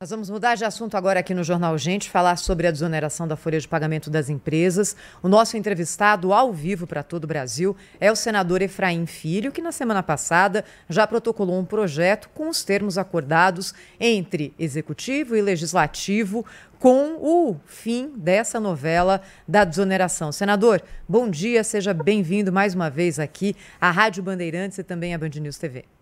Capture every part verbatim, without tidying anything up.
Nós vamos mudar de assunto agora aqui no Jornal Gente, falar sobre a desoneração da folha de pagamento das empresas. O nosso entrevistado ao vivo para todo o Brasil é o senador Efraim Filho, que na semana passada já protocolou um projeto com os termos acordados entre Executivo e Legislativo com o fim dessa novela da desoneração. Senador, bom dia, seja bem-vindo mais uma vez aqui à Rádio Bandeirantes e também à Band News T V.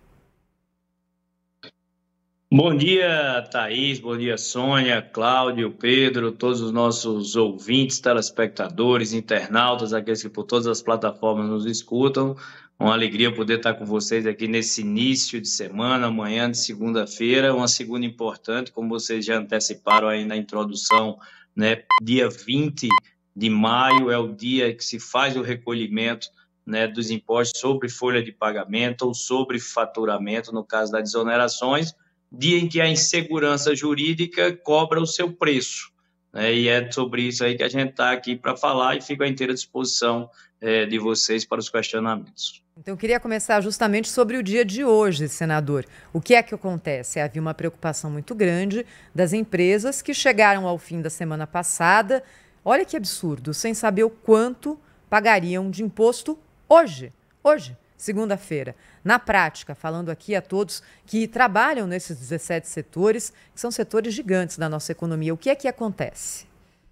Bom dia, Thaís, bom dia, Sônia, Cláudio, Pedro, todos os nossos ouvintes, telespectadores, internautas, aqueles que por todas as plataformas nos escutam. Uma alegria poder estar com vocês aqui nesse início de semana, amanhã de segunda-feira, uma segunda importante, como vocês já anteciparam aí na introdução, né? Dia vinte de maio é o dia que se faz o recolhimento, né, dos impostos sobre folha de pagamento ou sobre faturamento, no caso das desonerações, dia em que a insegurança jurídica cobra o seu preço, né? E é sobre isso aí que a gente está aqui para falar e fico à inteira disposição é, de vocês para os questionamentos. Então, eu queria começar justamente sobre o dia de hoje, senador. O que é que acontece? Havia uma preocupação muito grande das empresas que chegaram ao fim da semana passada, olha que absurdo, sem saber o quanto pagariam de imposto hoje, hoje. Segunda-feira. Na prática, falando aqui a todos que trabalham nesses dezessete setores, que são setores gigantes da nossa economia, o que é que acontece?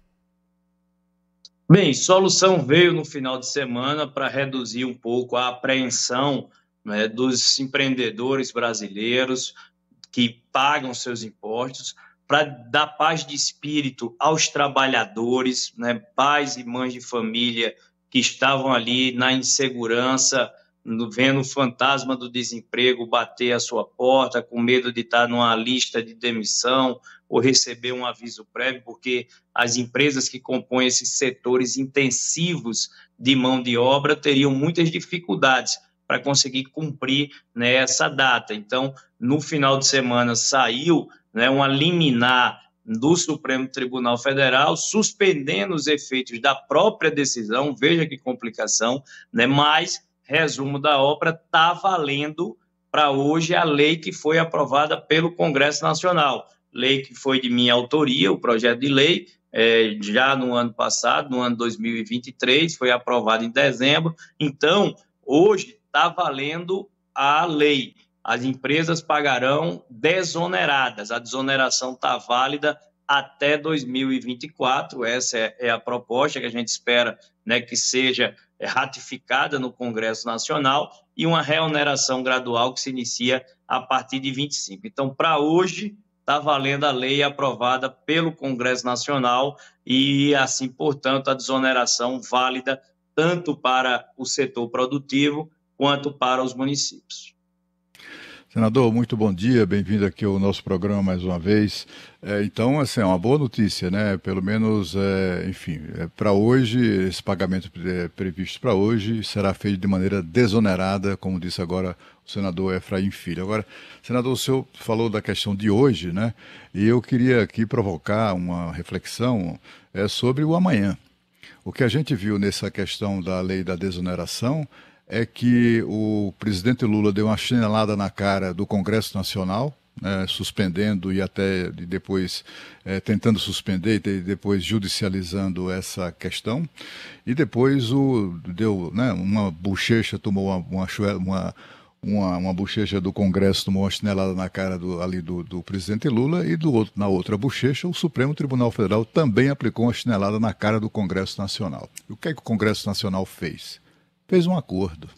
Bem, solução veio no final de semana para reduzir um pouco a apreensão, né, dos empreendedores brasileiros que pagam seus impostos, para dar paz de espírito aos trabalhadores, né, pais e mães de família que estavam ali na insegurança, vendo o fantasma do desemprego bater à sua porta, com medo de estar numa lista de demissão ou receber um aviso prévio, porque as empresas que compõem esses setores intensivos de mão de obra teriam muitas dificuldades para conseguir cumprir, né, essa data. Então, no final de semana saiu, né, uma liminar do Supremo Tribunal Federal, suspendendo os efeitos da própria decisão, veja que complicação, né, mas resumo da obra, está valendo para hoje a lei que foi aprovada pelo Congresso Nacional. Lei que foi de minha autoria, o projeto de lei, é, já no ano passado, no ano dois mil e vinte e três, foi aprovado em dezembro. Então, hoje está valendo a lei. As empresas pagarão desoneradas. A desoneração está válida até dois mil e vinte e quatro. Essa é, é a proposta que a gente espera, né, que seja ratificada no Congresso Nacional e uma reoneração gradual que se inicia a partir de vinte e cinco. Então, para hoje, está valendo a lei aprovada pelo Congresso Nacional e, assim, portanto, a desoneração válida tanto para o setor produtivo quanto para os municípios. Senador, muito bom dia, bem-vindo aqui ao nosso programa mais uma vez. É, então, assim, é uma boa notícia, né? Pelo menos, é, enfim, é, para hoje, esse pagamento é, previsto para hoje será feito de maneira desonerada, como disse agora o senador Efraim Filho. Agora, senador, o senhor falou da questão de hoje, né? E eu queria aqui provocar uma reflexão é, sobre o amanhã. O que a gente viu nessa questão da lei da desoneração é que o presidente Lula deu uma chinelada na cara do Congresso Nacional, né, suspendendo e até depois é, tentando suspender e depois judicializando essa questão. E depois o, deu, né, uma bochecha, tomou uma, uma, uma, uma bochecha do Congresso, tomou uma chinelada na cara do, ali do, do presidente Lula e do outro, na outra bochecha o Supremo Tribunal Federal também aplicou uma chinelada na cara do Congresso Nacional. E o que é que o Congresso Nacional fez? Fez um acordo.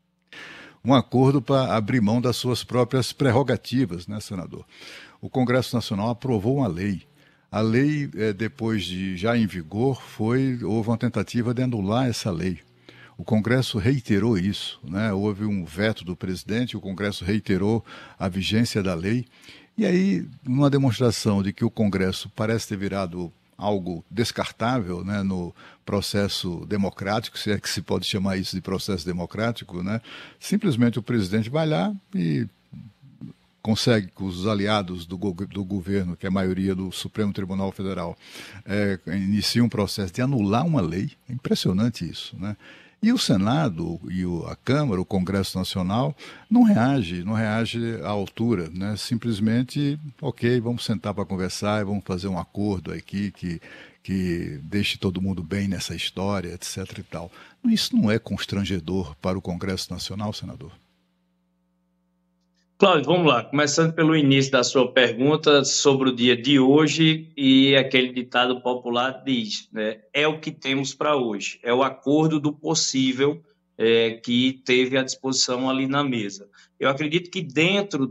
Um acordo para abrir mão das suas próprias prerrogativas, né, senador? O Congresso Nacional aprovou uma lei. A lei, é, depois de já em vigor, foi, houve uma tentativa de anular essa lei. O Congresso reiterou isso, né? Houve um veto do presidente, o Congresso reiterou a vigência da lei. E aí, numa demonstração de que o Congresso parece ter virado algo descartável, né, no processo democrático, se é que se pode chamar isso de processo democrático, né, simplesmente o presidente vai lá e consegue que os aliados do, go do governo, que é a maioria do Supremo Tribunal Federal, é, inicie um processo de anular uma lei. É impressionante isso, né? E o Senado e o, a Câmara, o Congresso Nacional, não reage, não reage à altura, né? Simplesmente, ok, vamos sentar para conversar e vamos fazer um acordo aqui que, que deixe todo mundo bem nessa história, etc e tal. Isso não é constrangedor para o Congresso Nacional, senador? Cláudio, vamos lá. Começando pelo início da sua pergunta sobre o dia de hoje, e aquele ditado popular diz, né, é o que temos para hoje, é o acordo do possível é, que teve à disposição ali na mesa. Eu acredito que dentro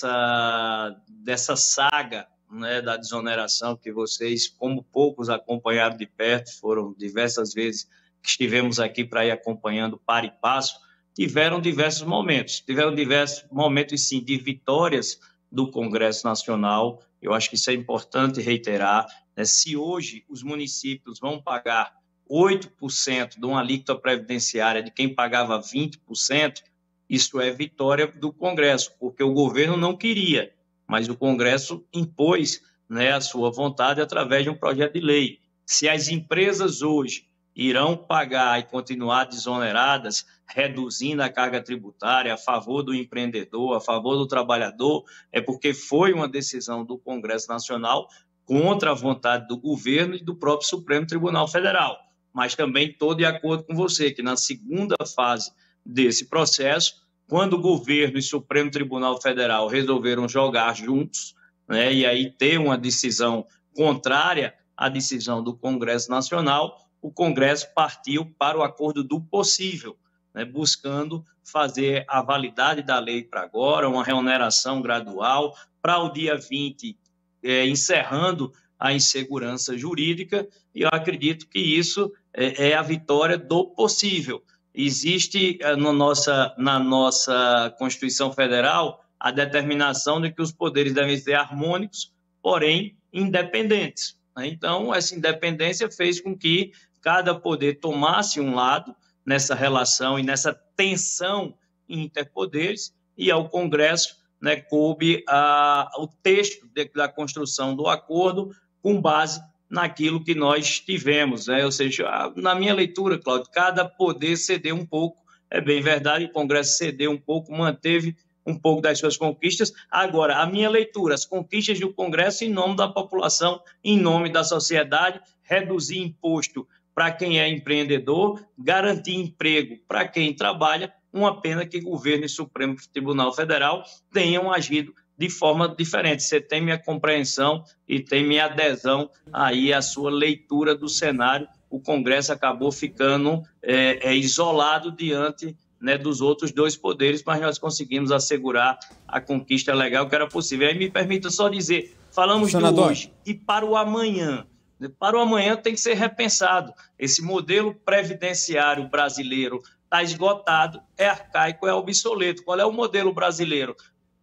dessa, dessa saga, né, da desoneração que vocês, como poucos, acompanharam de perto, foram diversas vezes que estivemos aqui para ir acompanhando par e passo, tiveram diversos momentos, tiveram diversos momentos, sim, de vitórias do Congresso Nacional. Eu acho que isso é importante reiterar, né? Se hoje os municípios vão pagar oito por cento de uma alíquota previdenciária de quem pagava vinte por cento, isso é vitória do Congresso, porque o governo não queria, mas o Congresso impôs, né, a sua vontade através de um projeto de lei. Se as empresas hoje irão pagar e continuar desoneradas, reduzindo a carga tributária a favor do empreendedor, a favor do trabalhador, é porque foi uma decisão do Congresso Nacional contra a vontade do governo e do próprio Supremo Tribunal Federal. Mas também estou de acordo com você que na segunda fase desse processo, quando o governo e o Supremo Tribunal Federal resolveram jogar juntos, né, e aí ter uma decisão contrária à decisão do Congresso Nacional, o Congresso partiu para o acordo do possível, né, buscando fazer a validade da lei para agora, uma reoneração gradual, para o dia vinte, é, encerrando a insegurança jurídica, e eu acredito que isso é, é a vitória do possível. Existe é, no nossa, na nossa Constituição Federal a determinação de que os poderes devem ser harmônicos, porém independentes. Então, essa independência fez com que cada poder tomasse um lado nessa relação e nessa tensão interpoderes, e ao Congresso, né, coube a, o texto de, da construção do acordo com base naquilo que nós tivemos, né? Ou seja, na minha leitura, Cláudio, cada poder cedeu um pouco, é bem verdade, o Congresso cedeu um pouco, manteve um pouco das suas conquistas. Agora, a minha leitura, as conquistas do Congresso em nome da população, em nome da sociedade, reduzir imposto para quem é empreendedor, garantir emprego para quem trabalha, uma pena que o governo e o Supremo Tribunal Federal tenham agido de forma diferente. Você tem minha compreensão e tem minha adesão aí à sua leitura do cenário. O Congresso acabou ficando é, é, isolado diante, né, dos outros dois poderes, mas nós conseguimos assegurar a conquista legal que era possível. Aí me permita só dizer, falamos do hoje e para o amanhã. Para o amanhã tem que ser repensado. Esse modelo previdenciário brasileiro está esgotado, é arcaico, é obsoleto. Qual é o modelo brasileiro?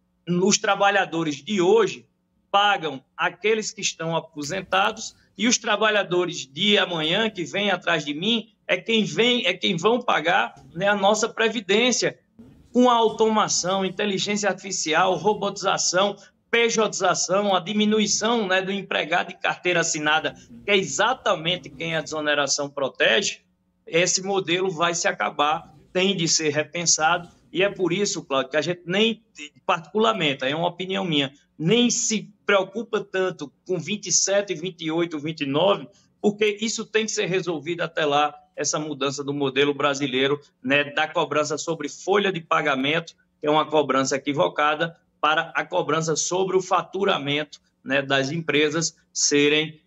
Os trabalhadores de hoje pagam aqueles que estão aposentados e os trabalhadores de amanhã, que vêm atrás de mim, é quem, vem, é quem vão pagar, né, a nossa previdência. Com a automação, inteligência artificial, robotização, pejotização, a diminuição, né, do empregado de carteira assinada, que é exatamente quem a desoneração protege, esse modelo vai se acabar, tem de ser repensado, e é por isso, Cláudio, que a gente nem, particularmente, é uma opinião minha, nem se preocupa tanto com vinte e sete, vinte e oito, vinte e nove, porque isso tem que ser resolvido até lá, essa mudança do modelo brasileiro, né, da cobrança sobre folha de pagamento, que é uma cobrança equivocada, para a cobrança sobre o faturamento, né, das empresas serem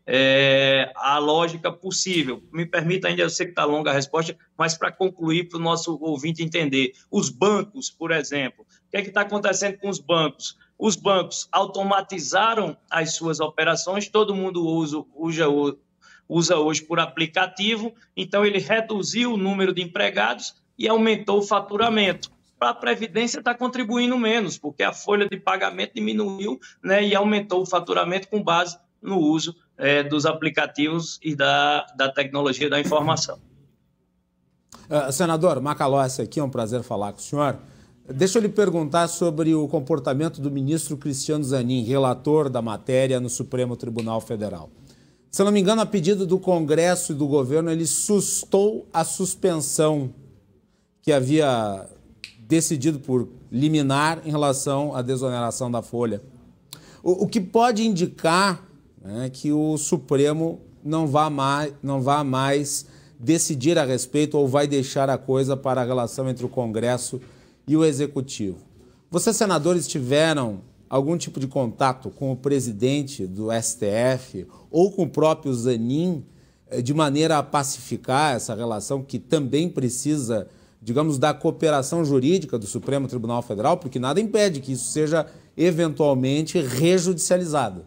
é, a lógica possível. Me permita ainda, eu sei que está longa a resposta, mas para concluir, para o nosso ouvinte entender. Os bancos, por exemplo, o que é que está acontecendo com os bancos? Os bancos automatizaram as suas operações, todo mundo usa, usa, usa hoje por aplicativo, então ele reduziu o número de empregados e aumentou o faturamento. Para a Previdência está contribuindo menos, porque a folha de pagamento diminuiu, né, e aumentou o faturamento com base no uso é, dos aplicativos e da, da tecnologia da informação. Uh, senador Macalossi, aqui é um prazer falar com o senhor. Deixa eu lhe perguntar sobre o comportamento do ministro Cristiano Zanin, relator da matéria no Supremo Tribunal Federal. Se não me engano, a pedido do Congresso e do governo, ele sustou a suspensão que havia decidido por liminar em relação à desoneração da folha. O, o que pode indicar, né, que o Supremo não vá mais, não vá mais decidir a respeito ou vai deixar a coisa para a relação entre o Congresso e o Executivo. Vocês, senadores, tiveram algum tipo de contato com o presidente do S T F ou com o próprio Zanin, de maneira a pacificar essa relação que também precisa, digamos, da cooperação jurídica do Supremo Tribunal Federal, porque nada impede que isso seja eventualmente rejudicializado?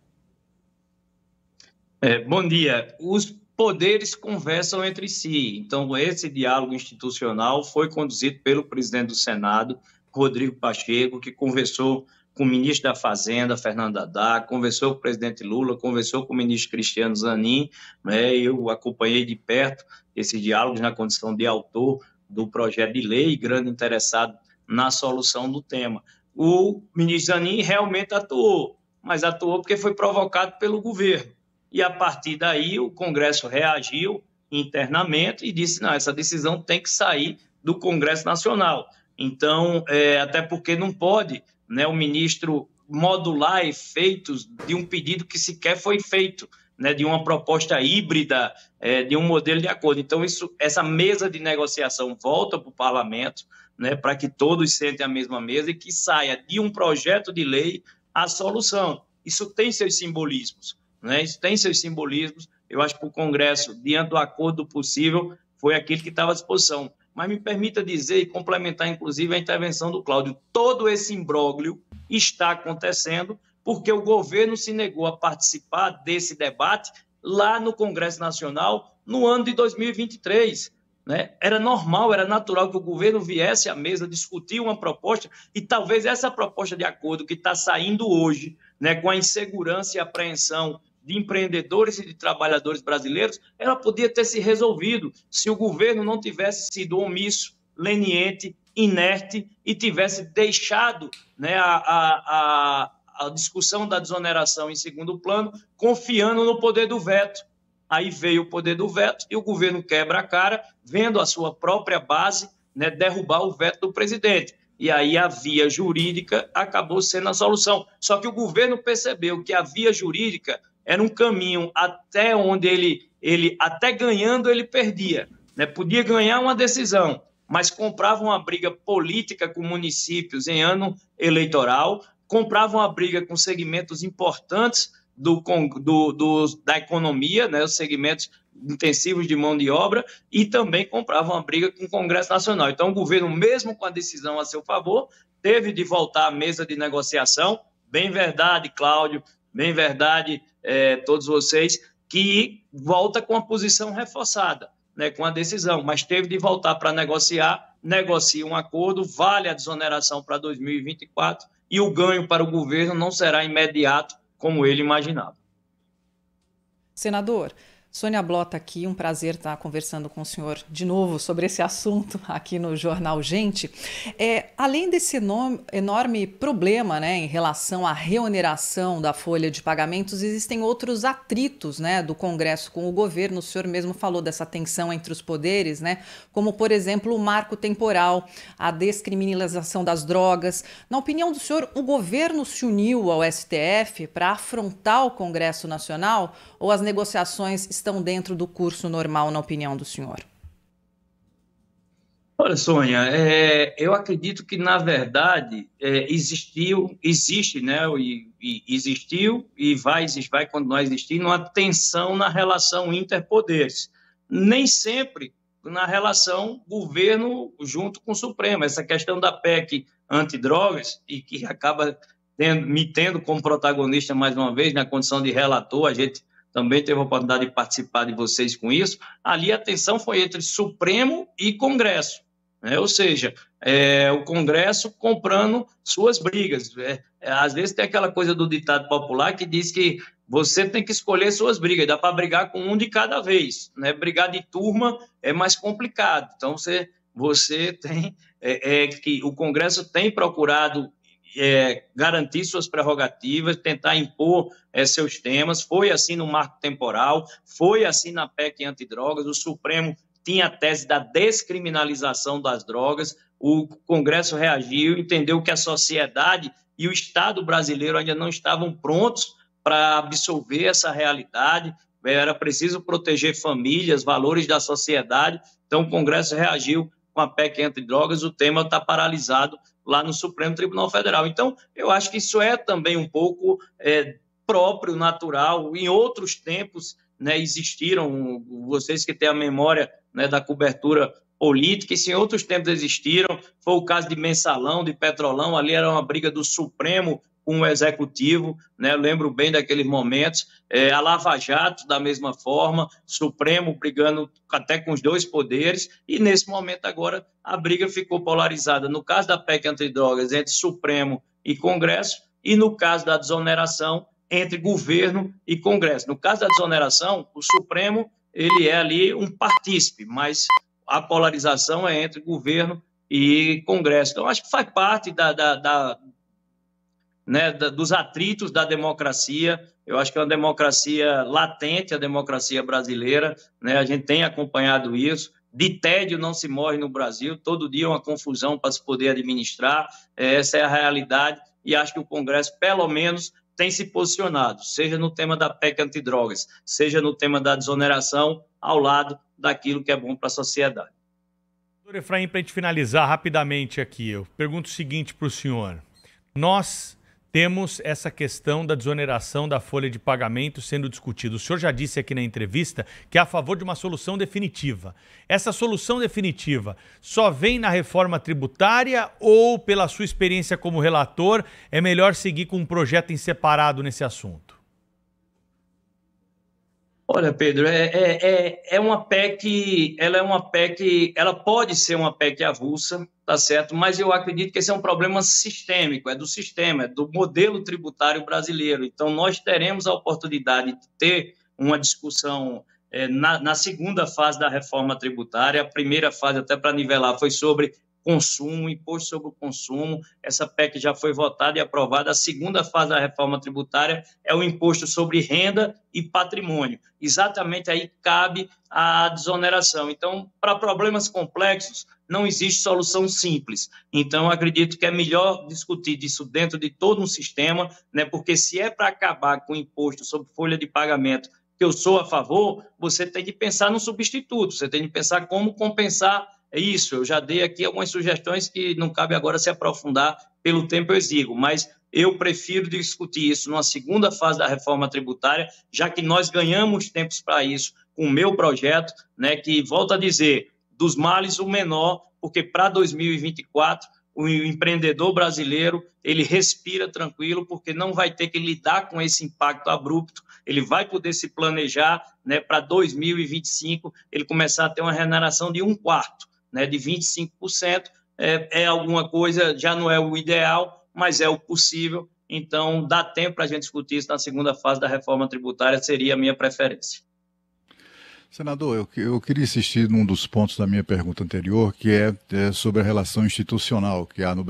É, bom dia. Os poderes conversam entre si. Então, esse diálogo institucional foi conduzido pelo presidente do Senado, Rodrigo Pacheco, que conversou com o ministro da Fazenda, Fernando Haddad, conversou com o presidente Lula, conversou com o ministro Cristiano Zanin, né? Eu acompanhei de perto esses diálogos na condição de autor do projeto de lei, grande interessado na solução do tema. O ministro Zanin realmente atuou, mas atuou porque foi provocado pelo governo. E, a partir daí, o Congresso reagiu internamente e disse, não, essa decisão tem que sair do Congresso Nacional. Então, é, até porque não pode, né, o ministro modular efeitos de um pedido que sequer foi feito, né, de uma proposta híbrida, é, de um modelo de acordo. Então, isso, essa mesa de negociação volta para o parlamento, né, para que todos sentem a mesma mesa e que saia de um projeto de lei a solução. Isso tem seus simbolismos. Né? Isso tem seus simbolismos. Eu acho que o Congresso, diante do acordo possível, foi aquele que estava à disposição. Mas me permita dizer e complementar, inclusive, a intervenção do Cláudio. Todo esse imbróglio está acontecendo porque o governo se negou a participar desse debate lá no Congresso Nacional no ano de dois mil e vinte e três. Né? Era normal, era natural que o governo viesse à mesa discutir uma proposta e talvez essa proposta de acordo que está saindo hoje, né, com a insegurança e apreensão de empreendedores e de trabalhadores brasileiros, ela podia ter se resolvido se o governo não tivesse sido omisso, leniente, inerte e tivesse deixado, né, a, a, a discussão da desoneração em segundo plano, confiando no poder do veto. Aí veio o poder do veto e o governo quebra a cara, vendo a sua própria base, né, derrubar o veto do presidente. E aí a via jurídica acabou sendo a solução. Só que o governo percebeu que a via jurídica era um caminho até onde ele, ele até ganhando, ele perdia. Né? Podia ganhar uma decisão, mas comprava uma briga política com municípios em ano eleitoral, comprava uma briga com segmentos importantes do, do, do, da economia, né? Os segmentos intensivos de mão de obra, e também comprava uma briga com o Congresso Nacional. Então, o governo, mesmo com a decisão a seu favor, teve de voltar à mesa de negociação. Bem verdade, Cláudio, bem verdade, é, todos vocês, que volta com a posição reforçada, né, com a decisão, mas teve de voltar para negociar, negocia um acordo, vale a desoneração para dois mil e vinte e quatro e o ganho para o governo não será imediato como ele imaginava. Senador, Sônia Blota aqui, um prazer estar conversando com o senhor de novo sobre esse assunto aqui no Jornal Gente. É, além desse enorme, enorme problema, né, em relação à reoneração da folha de pagamentos, existem outros atritos, né, do Congresso com o governo. O senhor mesmo falou dessa tensão entre os poderes, né, como, por exemplo, o marco temporal, a descriminalização das drogas. Na opinião do senhor, o governo se uniu ao S T F para afrontar o Congresso Nacional ou as negociações estão dentro do curso normal, na opinião do senhor? Olha, Sônia, é, eu acredito que, na verdade, é, existiu, existe, né, e, e existiu e vai, vai continuar existindo uma tensão na relação interpoderes. Nem sempre na relação governo junto com o Supremo. Essa questão da P E C antidrogas, e que acaba tendo, me tendo como protagonista mais uma vez, na condição de relator, a gente também teve a oportunidade de participar de vocês com isso, ali a tensão foi entre Supremo e Congresso, né? Ou seja, é, o Congresso comprando suas brigas. É, é, às vezes tem aquela coisa do ditado popular que diz que você tem que escolher suas brigas, dá para brigar com um de cada vez, né? Brigar de turma é mais complicado, então você, você tem, é, é, que o Congresso tem procurado É, garantir suas prerrogativas, tentar impor é, seus temas. Foi assim no marco temporal, foi assim na P E C antidrogas. O Supremo tinha a tese da descriminalização das drogas. O Congresso reagiu, entendeu que a sociedade e o Estado brasileiro ainda não estavam prontos para absorver essa realidade. Era preciso proteger famílias, valores da sociedade. Então, o Congresso reagiu com a P E C antidrogas. O tema está paralisado lá no Supremo Tribunal Federal. Então, eu acho que isso é também um pouco é, próprio, natural. Em outros tempos, né, existiram, vocês que têm a memória, né, da cobertura política, isso em outros tempos existiram. Foi o caso de Mensalão, de Petrolão, ali era uma briga do Supremo com o Executivo, né? Eu lembro bem daqueles momentos. É, a Lava Jato, da mesma forma, Supremo brigando até com os dois poderes, e nesse momento agora a briga ficou polarizada. No caso da P E C antidrogas, entre Supremo e Congresso, e no caso da desoneração, entre governo e Congresso. No caso da desoneração, o Supremo ele é ali um partícipe, mas a polarização é entre governo e Congresso. Então, acho que faz parte da, da, da Né, dos atritos da democracia. Eu acho que é uma democracia latente, a democracia brasileira, né? A gente tem acompanhado isso. De tédio não se morre no Brasil, todo dia é uma confusão para se poder administrar, essa é a realidade, e acho que o Congresso, pelo menos, tem se posicionado, seja no tema da P E C antidrogas, seja no tema da desoneração, ao lado daquilo que é bom para a sociedade. Doutor Efraim, para a gente finalizar rapidamente aqui, eu pergunto o seguinte para o senhor. Nós temos essa questão da desoneração da folha de pagamento sendo discutida. O senhor já disse aqui na entrevista que é a favor de uma solução definitiva. Essa solução definitiva só vem na reforma tributária ou, pela sua experiência como relator, é melhor seguir com um projeto em separado nesse assunto? Olha, Pedro, é, é, é uma P E C, ela é uma P E C, ela pode ser uma P E C avulsa, tá certo? Mas eu acredito que esse é um problema sistêmico, é do sistema, é do modelo tributário brasileiro. Então, nós teremos a oportunidade de ter uma discussão é, na, na segunda fase da reforma tributária. A primeira fase, até para nivelar, foi sobre consumo, imposto sobre o consumo. Essa P E C já foi votada e aprovada. A segunda fase da reforma tributária é o imposto sobre renda e patrimônio. Exatamente aí cabe a desoneração. Então, para problemas complexos, não existe solução simples. Então, acredito que é melhor discutir isso dentro de todo um sistema, né? Porque se é para acabar com o imposto sobre folha de pagamento, que eu sou a favor, você tem de pensar no substituto, você tem de pensar como compensar isso. Eu já dei aqui algumas sugestões que não cabe agora se aprofundar pelo tempo exíguo, mas eu prefiro discutir isso numa segunda fase da reforma tributária, já que nós ganhamos tempos para isso com o meu projeto, né, que, volto a dizer, dos males o menor, porque para dois mil e vinte e quatro o empreendedor brasileiro ele respira tranquilo, porque não vai ter que lidar com esse impacto abrupto, ele vai poder se planejar, né, para dois mil e vinte e cinco ele começar a ter uma remuneração de um quarto, né, de vinte e cinco por cento, é, é alguma coisa, já não é o ideal, mas é o possível. Então, dá tempo para a gente discutir isso na segunda fase da reforma tributária, seria a minha preferência. Senador, eu, eu queria insistir num dos pontos da minha pergunta anterior, que é, é sobre a relação institucional que há no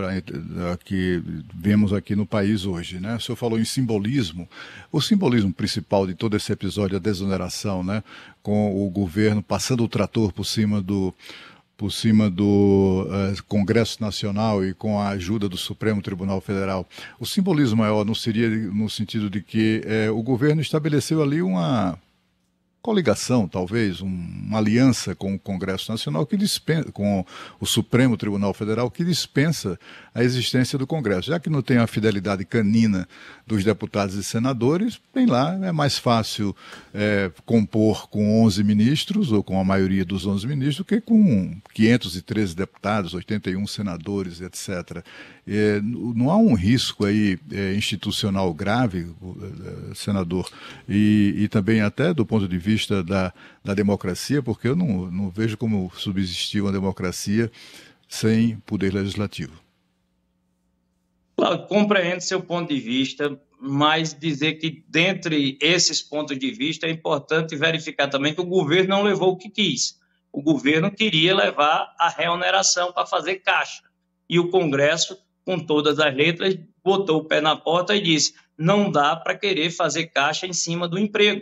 que vemos aqui no país hoje, né? O senhor falou em simbolismo. O simbolismo principal de todo esse episódio da desoneração, né, com o governo passando o trator por cima do por cima do uh, Congresso Nacional e com a ajuda do Supremo Tribunal Federal, o simbolismo maior não seria no sentido de que eh, o governo estabeleceu ali uma coligação, talvez, um, uma aliança com o Congresso Nacional, que dispensa, com o Supremo Tribunal Federal, que dispensa a existência do Congresso. Já que não tem a fidelidade canina dos deputados e senadores, tem lá, é mais fácil é, compor com onze ministros, ou com a maioria dos onze ministros, do que com quinhentos e treze deputados, oitenta e um senadores, etcétera. É, não há um risco aí é, institucional grave, é, senador, e, e também até do ponto de vista da, da democracia, porque eu não, não vejo como subsistir uma democracia sem poder legislativo. Claro, compreendo seu ponto de vista, mas dizer que dentre esses pontos de vista é importante verificar também que o governo não levou o que quis. O governo queria levar a reoneração para fazer caixa, e o Congresso, com todas as letras, botou o pé na porta e disse: não dá para querer fazer caixa em cima do emprego.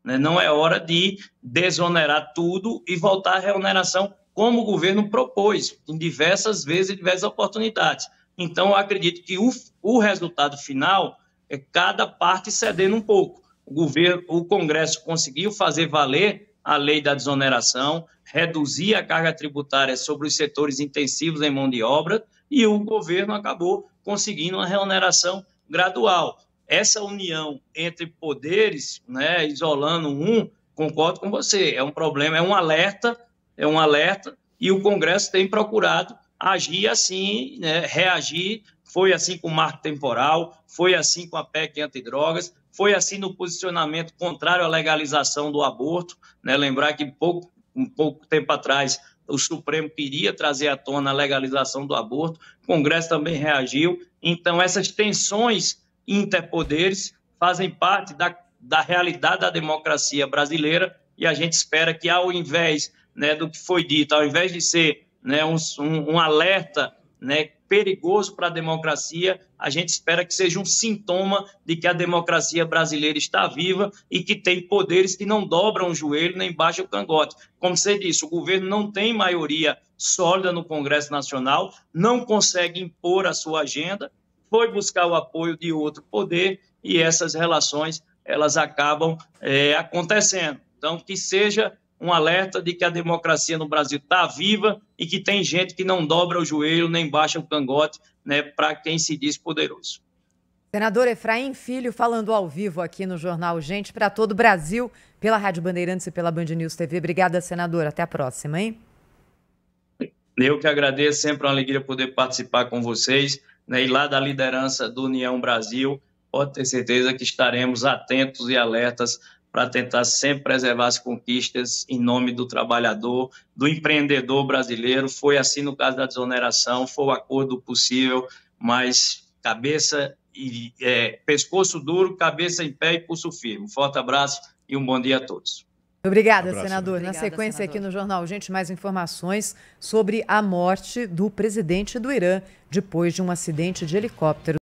né? Não é hora de desonerar tudo e voltar à reoneração como o governo propôs em diversas vezes e diversas oportunidades. Então, eu acredito que o, o resultado final é cada parte cedendo um pouco. O governo, o Congresso conseguiu fazer valer a lei da desoneração, reduzir a carga tributária sobre os setores intensivos em mão de obra, e o governo acabou conseguindo uma reoneração gradual. Essa união entre poderes, né, isolando um, concordo com você, é um problema, é um alerta, é um alerta, e o Congresso tem procurado agir assim, né, reagir. Foi assim com o marco temporal, foi assim com a P E C antidrogas, foi assim no posicionamento contrário à legalização do aborto, né? Lembrar que pouco, um pouco tempo atrás o Supremo queria trazer à tona a legalização do aborto, o Congresso também reagiu. Então, essas tensões interpoderes fazem parte da, da realidade da democracia brasileira, e a gente espera que, ao invés, né, do que foi dito, ao invés de ser, né, um, um, um alerta, né, perigoso para a democracia, a gente espera que seja um sintoma de que a democracia brasileira está viva e que tem poderes que não dobram o joelho nem baixam o cangote. Como você disse, o governo não tem maioria sólida no Congresso Nacional, não consegue impor a sua agenda, foi buscar o apoio de outro poder, e essas relações elas acabam é, acontecendo. Então, que seja um alerta de que a democracia no Brasil está viva e que tem gente que não dobra o joelho nem baixa o cangote, né, para quem se diz poderoso. Senador Efraim Filho falando ao vivo aqui no Jornal Gente para todo o Brasil, pela Rádio Bandeirantes e pela Band News T V. Obrigada, senador. Até a próxima, hein? Eu que agradeço, sempre uma alegria poder participar com vocês, né, e lá da liderança do União Brasil, pode ter certeza que estaremos atentos e alertas para tentar sempre preservar as conquistas em nome do trabalhador, do empreendedor brasileiro. Foi assim no caso da desoneração, foi o acordo possível, mas cabeça e é, pescoço duro, cabeça em pé e pulso firme. Um forte abraço e um bom dia a todos. Obrigada, Abraço, senador. né? Na Obrigada, sequência senador. aqui no Jornal Gente, mais informações sobre a morte do presidente do Irã depois de um acidente de helicóptero.